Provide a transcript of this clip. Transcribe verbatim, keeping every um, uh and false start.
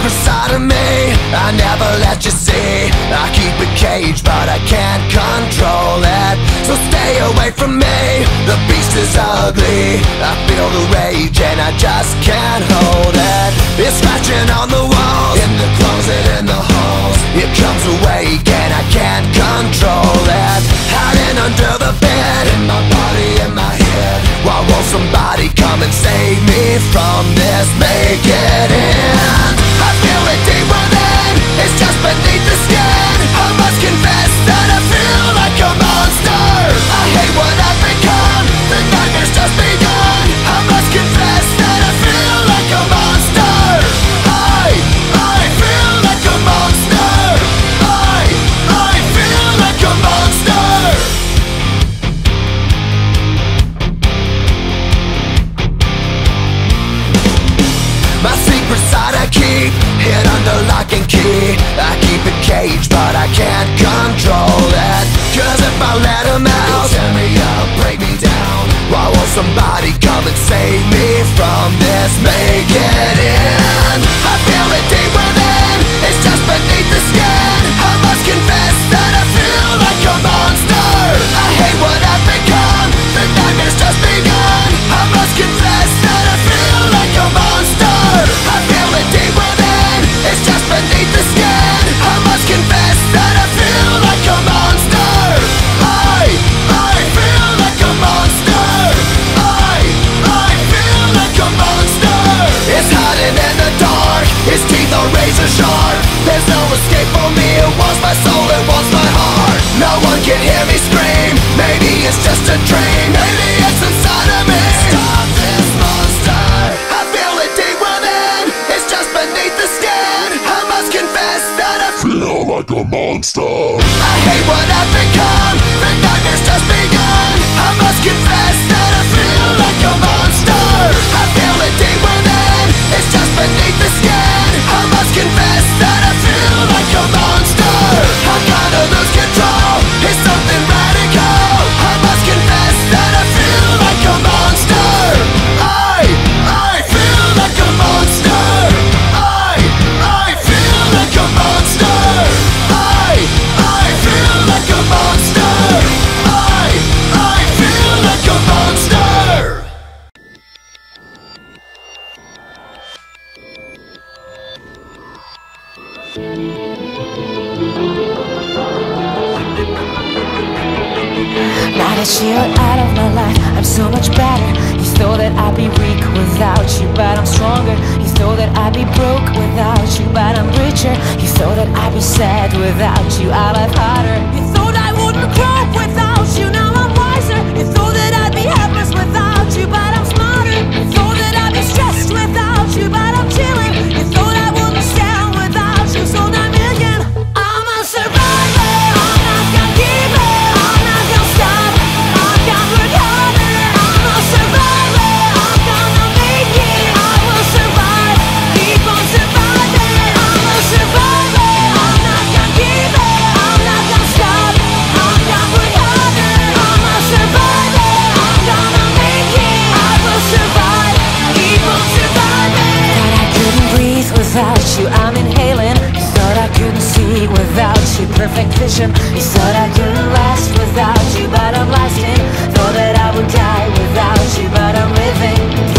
secret side of me I never let you see. I keep it caged but I can't control it. So stay away from me, the beast is ugly. I feel the rage and I just can't hold it. It's scratching on the walls, in the closet, in the halls. It comes awake and I can't control it. Hiding under the bed, in my body, in my head. Why won't somebody come and save me from this? Make it end. I feel it deep within, it's just beneath the skin. I must confess that I feel like a monster. I hate what I've become, the nightmare's just begun. I must confess that I feel like a monster. I, I feel like a monster. I, I feel like a monster. My secret side I keep hid under lock and key. I keep it caged but I can't control it. Cause if I let him out, he'll tear me up, break me down. Why won't somebody come and save me from this? Make it end. I feel it deep within, it's just beneath the skin. I must confess that I feel like a monster. I hate what I've become, the nightmare's just begun. I must confess that I feel like a monster. I feel it deep within, it's just beneath the skin. I must confess that I feel like a monster. I, I feel like a monster. I, I feel like a monster. It's hiding in the dark, its teeth are razor sharp. There's no escape for me, it wants my soul, it wants my heart. No one can hear me scream, maybe it's just a dream. Maybe it's inside of me. Stop this monster. I feel it deep within, it's just beneath the skin. I must confess that I feel like a monster. I hate what I've become, the nightmare's just begun. I must confess that I feel like a monster. I feel it deep within, it's just beneath the skin. I must confess that I feel like a monster. I kinda lose control, it's something radical. I must confess that I feel like a monster. I, I feel like a monster. I, I feel like a monster. I, I feel like a monster. I, I feel like a monster. Now that you're out of my life, I'm so much better. You thought that I'd be weak without you, but I'm stronger. You thought that I'd be broke without you, but I'm richer. You thought that I'd be sad without you, I laugh harder. You thought I wouldn't grow without you, now I'm wiser. You thought that I'd be helpless without you, but I'm smarter. You thought that I'd be stressed without you, but I'm chilling. You thought I wouldn't stand without you, so nine million. I'm a survivor, I'm not gonna give up, I'm not gonna stop, I'm gonna work harder. I'm a survivor, I'm gonna make it, I will survive, keep on surviving. I'm a survivor, I'm not gonna give up, I'm not gonna stop, I'm gonna work harder. I'm a survivor, I'm gonna make it, I will survive, keep on surviving. Thought I couldn't breathe without you, I'm inhaling. You thought I couldn't see without you, perfect vision. You thought I couldn't last without you, but I'm lasting. Thought that I would die without you, but I'm living.